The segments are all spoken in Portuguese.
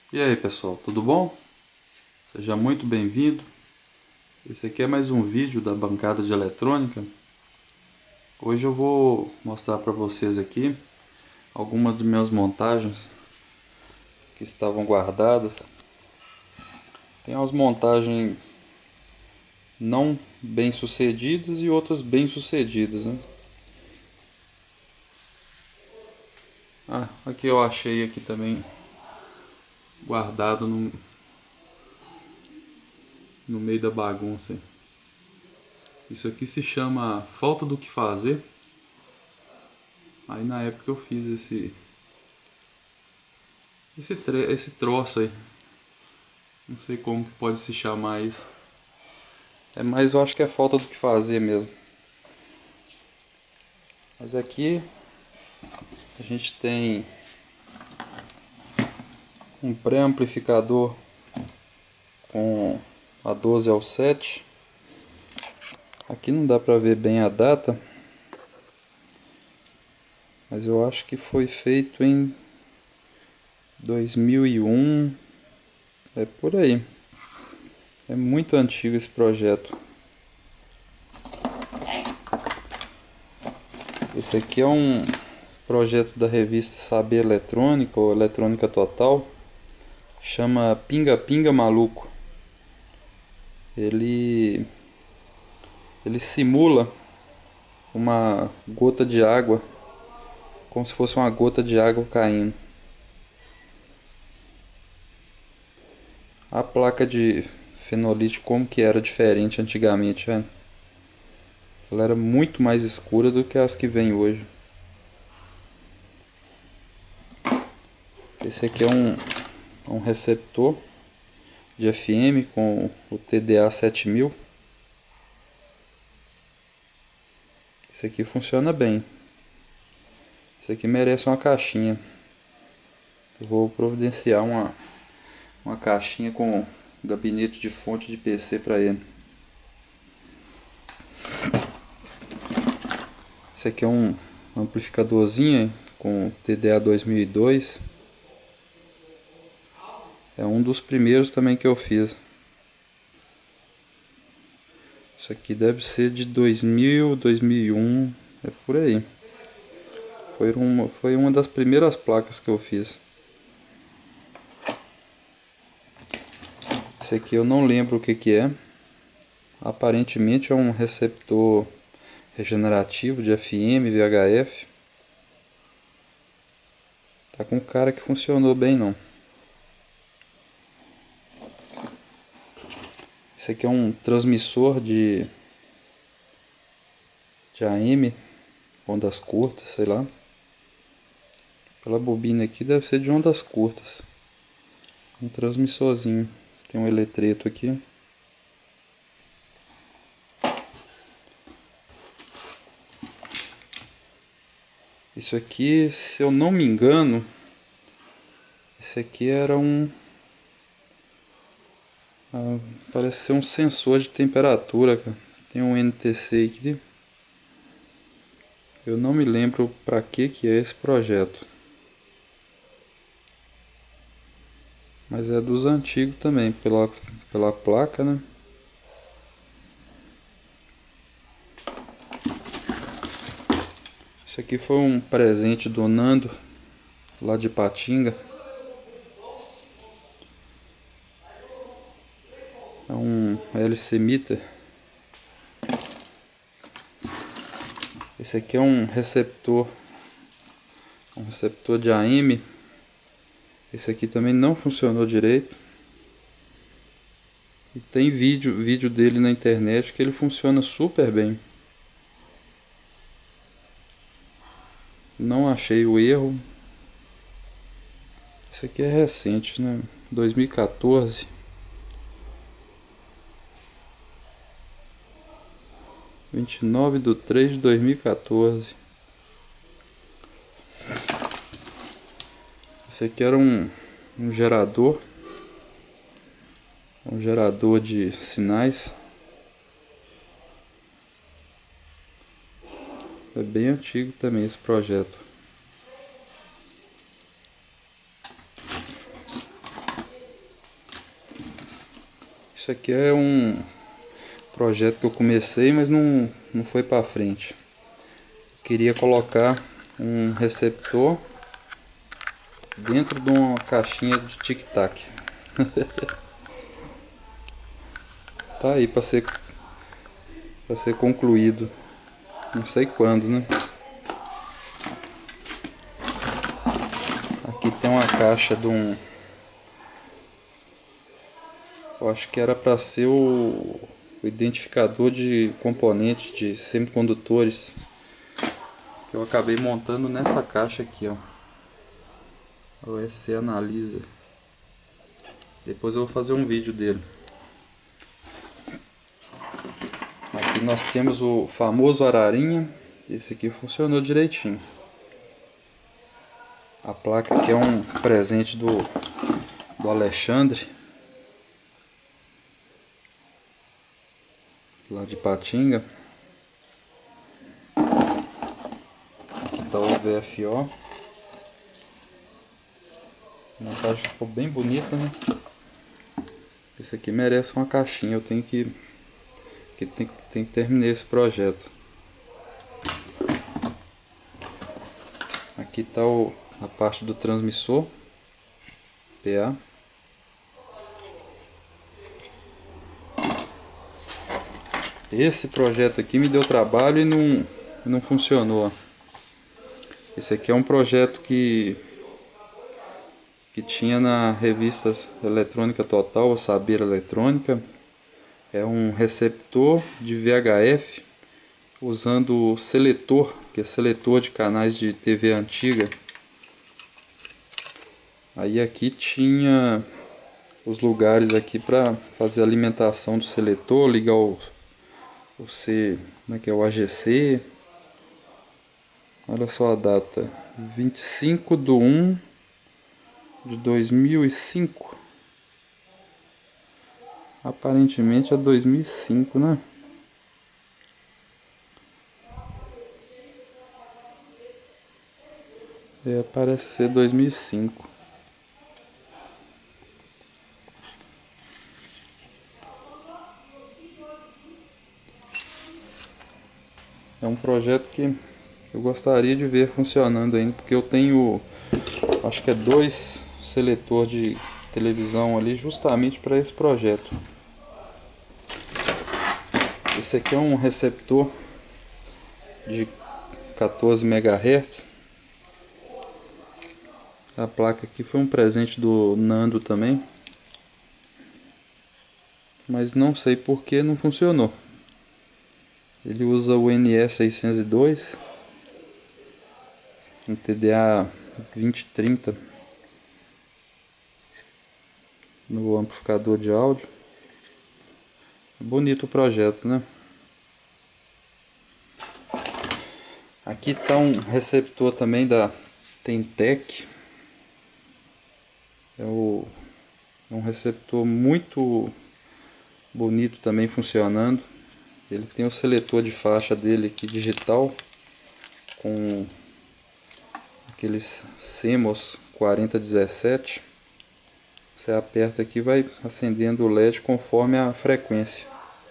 E aí pessoal, tudo bom? Seja muito bem-vindo. Esse aqui é mais um vídeo da bancada de eletrônica. Hoje eu vou mostrar para vocês aqui algumas das minhas montagens que estavam guardadas. Tem umas montagens não bem sucedidas e outras bem sucedidas, né? Aqui eu achei aqui também guardado no meio da bagunça. Isso aqui se chama falta do que fazer. Aí na época eu fiz esse troço aí. Não sei como que pode se chamar isso. Mas eu acho que é falta do que fazer mesmo. Mas aqui a gente tem um pré-amplificador com a 12 ao 7. Aqui não dá para ver bem a data, mas eu acho que foi feito em 2001, é por aí. É muito antigo esse projeto. Esse aqui é um projeto da revista Saber Eletrônica ou Eletrônica Total. Chama Pinga Pinga Maluco. Ele simula uma gota de água, como se fosse uma gota de água caindo. A placa de fenolite, como que era diferente antigamente, né? Ela era muito mais escura do que as que vem hoje. Esse aqui é um receptor de FM com o TDA 7000. Esse aqui funciona bem. Esse aqui merece uma caixinha. Eu vou providenciar uma caixinha com gabinete de fonte de PC para ele. Esse aqui é um amplificadorzinho com TDA 2002. É um dos primeiros também que eu fiz. Isso aqui deve ser de 2000, 2001, é por aí. Foi uma das primeiras placas que eu fiz. Esse aqui eu não lembro o que é. Aparentemente é um receptor regenerativo de FM, VHF. Tá com cara que funcionou bem não. Esse aqui é um transmissor de AM, ondas curtas, sei lá. Pela bobina aqui deve ser de ondas curtas. Um transmissorzinho. Tem um eletreto aqui. Isso aqui, se eu não me engano, esse aqui era parece ser um sensor de temperatura, cara. Tem um NTC aqui. Eu não me lembro para que é esse projeto. Mas é dos antigos também, pela placa, né? Esse aqui foi um presente do Nando, lá de Patinga. É um LC Meter. Esse aqui é um receptor de AM. Esse aqui também não funcionou direito. E tem vídeo dele na internet que ele funciona super bem. Não achei o erro. Esse aqui é recente, né? 2014. 29/3/2014. Esse aqui era um gerador. Um gerador de sinais. É bem antigo também esse projeto. Isso aqui é um projeto que eu comecei, mas não foi para frente. Queria colocar um receptor dentro de uma caixinha de tic-tac. Tá aí para ser concluído. Não sei quando, né? Aqui tem uma caixa de um... Eu acho que era para ser o identificador de componentes de semicondutores, que eu acabei montando nessa caixa aqui, ó. O EC Analyzer. Depois eu vou fazer um vídeo dele. Aqui nós temos o famoso ararinha. Esse aqui funcionou direitinho. A placa aqui é um presente do Alexandre, lá de Patinga. Aqui está o VFO. A montagem ficou bem bonita, né? Esse aqui merece uma caixinha. Eu tenho que terminar esse projeto. Aqui está a parte do transmissor PA. Esse projeto aqui me deu trabalho e não funcionou. Esse aqui é um projeto que tinha na revista Eletrônica Total, ou Saber Eletrônica. É um receptor de VHF usando seletor, que é seletor de canais de TV antiga. Aí aqui tinha os lugares aqui para fazer a alimentação do seletor, ligar o como é que é, o AGC. Olha só a data, 25/1/2005. Aparentemente é 2005, né? Parece ser 2005. É um projeto que eu gostaria de ver funcionando ainda, porque eu tenho, acho que é 2 seletores de televisão ali justamente para esse projeto. Esse aqui é um receptor de 14 MHz. A placa aqui foi um presente do Nando também, mas não sei por que não funcionou. Ele usa o NE602, um TDA 2030 no amplificador de áudio. Bonito o projeto, né? Aqui está um receptor também da Tentec. É um receptor muito bonito também funcionando. Ele tem o seletor de faixa dele aqui digital, com aqueles CMOS 4017. Você aperta aqui e vai acendendo o LED conforme a frequência.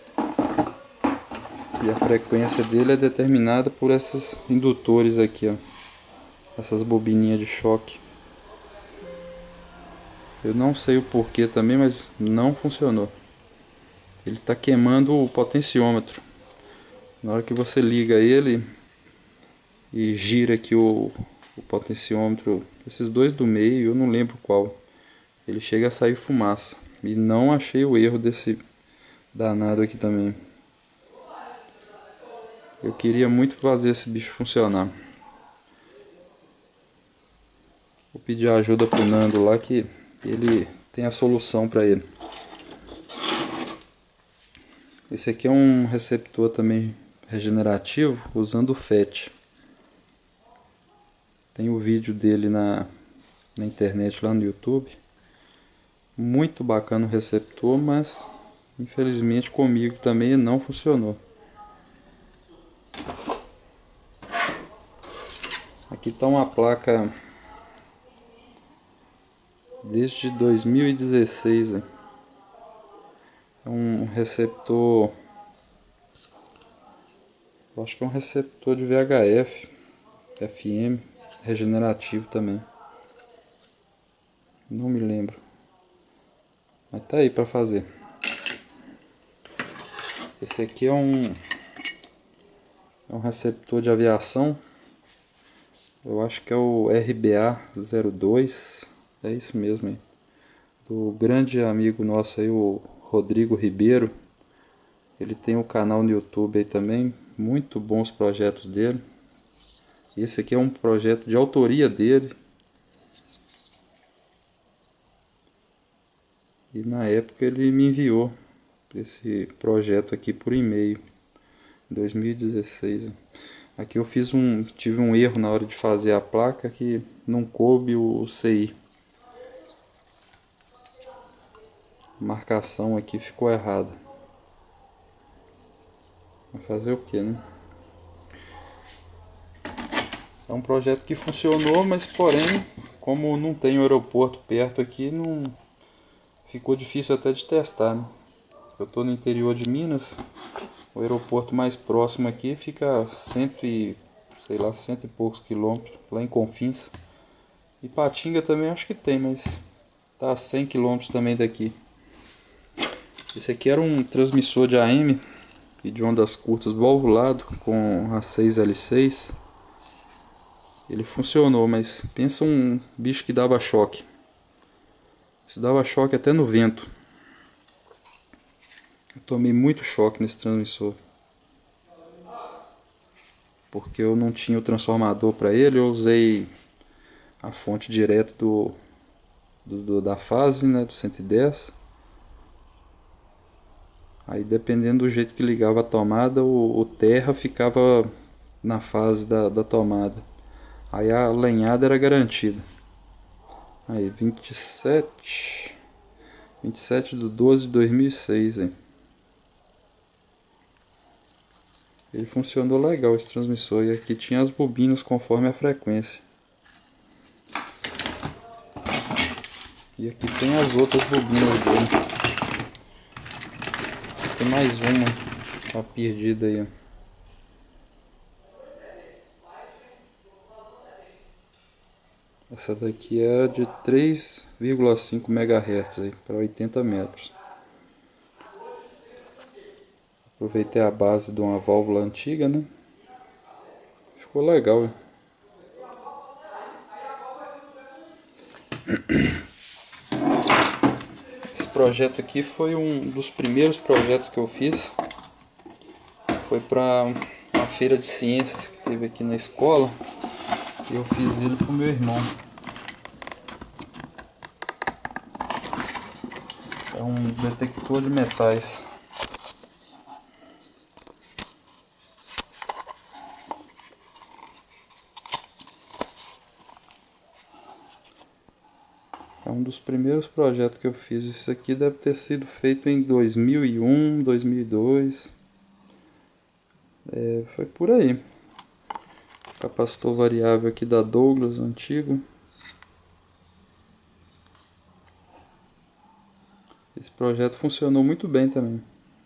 E a frequência dele é determinada por esses indutores aqui, ó. Essas bobininhas de choque. Eu não sei o porquê também, mas não funcionou. Ele está queimando o potenciômetro. Na hora que você liga ele e gira aqui o potenciômetro, esses dois do meio, eu não lembro qual, ele chega a sair fumaça. E não achei o erro desse danado aqui também. Eu queria muito fazer esse bicho funcionar. Vou pedir ajuda pro Nando lá, que ele tem a solução para ele. Esse aqui é um receptor também regenerativo usando o FET. Tem o vídeo dele na internet lá no YouTube. Muito bacana o receptor, mas infelizmente comigo também não funcionou. Aqui está uma placa desde 2016. É É um receptor, eu acho que é um receptor de VHF, FM, regenerativo também. Não me lembro. Mas tá aí para fazer. Esse aqui é um receptor de aviação. Eu acho que é o RBA02. É isso mesmo aí. Do grande amigo nosso aí, o Rodrigo Ribeiro. Ele tem um canal no YouTube aí também. Muito bons projetos dele. Esse aqui é um projeto de autoria dele. E na época ele me enviou esse projeto aqui por e-mail. 2016. Aqui eu tive um erro na hora de fazer a placa que não coube o CI. A marcação aqui ficou errada. Vai fazer o que, né? É um projeto que funcionou, mas porém, como não tem um aeroporto perto aqui, não ficou difícil até de testar, né? Eu estou no interior de Minas. O aeroporto mais próximo aqui fica cento e poucos quilômetros, lá em Confins. E Patinga também acho que tem, mas tá a 100 quilômetros também daqui. Esse aqui era um transmissor de AM e de ondas curtas valvulado com a 6L6. Ele funcionou, mas pensa um bicho que dava choque. Isso dava choque até no vento. Eu tomei muito choque nesse transmissor. Porque eu não tinha o transformador para ele, eu usei a fonte direto da fase, né, do 110. Aí dependendo do jeito que ligava a tomada, o terra ficava na fase da tomada. Aí a lenhada era garantida. Aí 27 de 12 de 2006, hein? Ele funcionou legal esse transmissor. E aqui tinha as bobinas conforme a frequência. E aqui tem as outras bobinas dele. Tem mais uma, tá perdida aí, ó. Essa daqui é de 3,5 MHz aí, para 80 metros. Aproveitei a base de uma válvula antiga, né? Ficou legal, hein? Esse projeto aqui foi um dos primeiros projetos que eu fiz. Foi para uma feira de ciências que teve aqui na escola. E eu fiz ele pro meu irmão. É um detector de metais. É um dos primeiros projetos que eu fiz. Isso aqui deve ter sido feito em 2001, 2002. Foi por aí. Capacitor variável aqui da Douglas, antigo. Esse projeto funcionou muito bem também.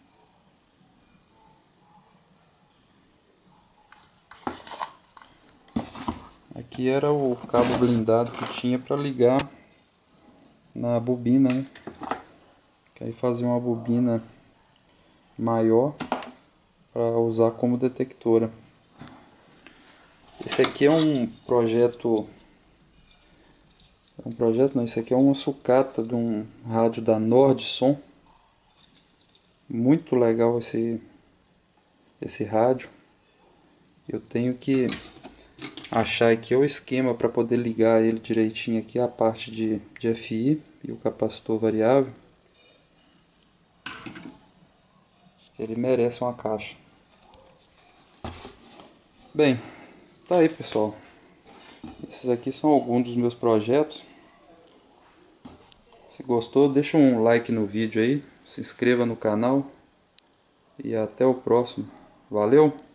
Aqui era o cabo blindado que tinha para ligar na bobina, né? Que aí fazia uma bobina maior para usar como detectora. Esse aqui é um projeto não, isso aqui é uma sucata de um rádio da Nordson. Muito legal esse rádio. Eu tenho que achar aqui o esquema para poder ligar ele direitinho aqui, a parte de FI e o capacitor variável. Ele merece uma caixa. Bem, tá aí, pessoal. Esses aqui são alguns dos meus projetos. Se gostou, deixa um like no vídeo aí, se inscreva no canal e até o próximo. Valeu!